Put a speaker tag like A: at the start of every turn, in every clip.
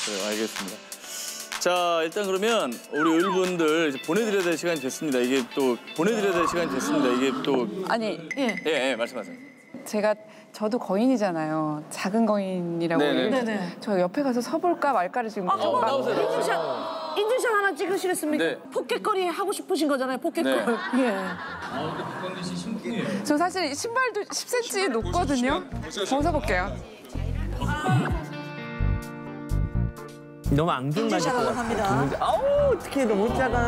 A: 그래요, 알겠습니다. 자, 일단 그러면 우리 을분들 이제 보내드려야 될 시간이 됐습니다. 이게 또 보내드려야 될 시간이 됐습니다. 이게 또
B: 아니,
A: 예, 말씀하세요.
B: 저도 거인이잖아요. 작은 거인이라고.
A: 네네.
B: 저 옆에 가서 서볼까 말까를 지금.
A: 나오세요.
C: 인증샷 하나 찍으시겠습니까?
A: 네.
C: 포켓거리 하고 싶으신 거잖아요, 포켓거리.
A: 네.
C: 예.
B: 저 사실 신발도 10cm 높거든요. 벗어볼게요.
D: 너무 앙증맞을 것 같아.
C: 합니다.
D: 아우 어떡해 너무 작아.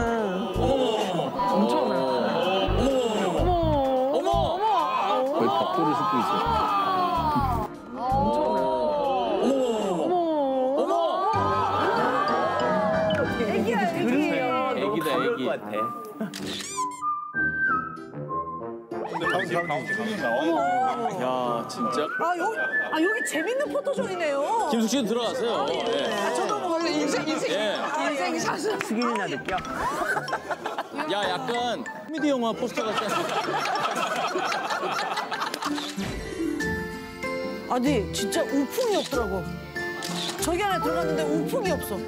B: 엄청나.
D: 거의 벽돌을 싣고 있어.
C: 애기야, 애기예요.
D: 애기다 애기. 것 같아.
A: 야, 진짜.
C: 여기 재밌는 포토존이네요.
A: 김숙 씨도 들어가세요. 예.
C: 저도 원래
B: 인생 샷을.
D: 숙인이나 느껴.
A: 야, 약간 코미디 영화 포스터 같지 않습니까?
C: 아니, 진짜 우풍이 없더라고. 저기 안에 들어갔는데 우풍이 없어.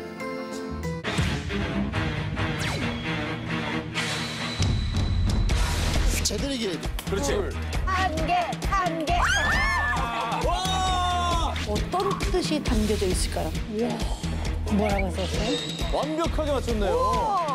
E: 제대로 얘기해.
A: 그렇지.
F: 한 개.
A: 와!
C: 어떤 뜻이 담겨져 있을까요? 뭐라고 썼어요?
A: 완벽하게 맞췄네요.